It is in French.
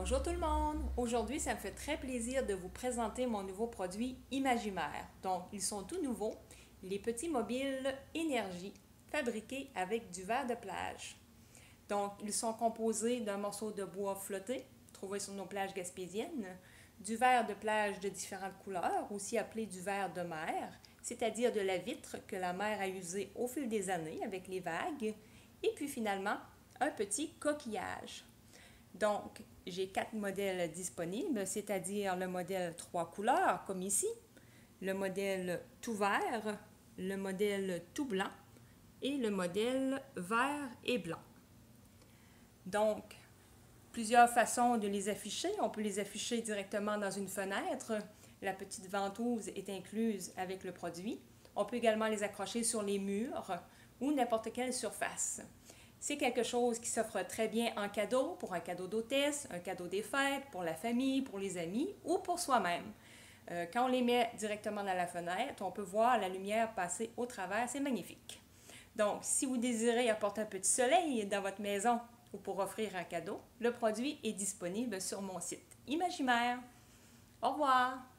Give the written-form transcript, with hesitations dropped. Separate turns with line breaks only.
Bonjour tout le monde! Aujourd'hui, ça me fait très plaisir de vous présenter mon nouveau produit Imagimère. Donc, ils sont tout nouveaux, les petits mobiles énergie fabriqués avec du verre de plage. Donc, ils sont composés d'un morceau de bois flotté, trouvé sur nos plages gaspésiennes, du verre de plage de différentes couleurs, aussi appelé du verre de mer, c'est-à-dire de la vitre que la mer a usée au fil des années avec les vagues, et puis finalement, un petit coquillage. Donc, j'ai 4 modèles disponibles, c'est-à-dire le modèle 3 couleurs, comme ici, le modèle tout vert, le modèle tout blanc et le modèle vert et blanc. Donc, plusieurs façons de les afficher. On peut les afficher directement dans une fenêtre. La petite ventouse est incluse avec le produit. On peut également les accrocher sur les murs ou n'importe quelle surface. C'est quelque chose qui s'offre très bien en cadeau, pour un cadeau d'hôtesse, un cadeau des fêtes, pour la famille, pour les amis ou pour soi-même. Quand on les met directement dans la fenêtre, on peut voir la lumière passer au travers, c'est magnifique. Donc, si vous désirez apporter un petit soleil dans votre maison ou pour offrir un cadeau, le produit est disponible sur mon site Imagimère. Au revoir!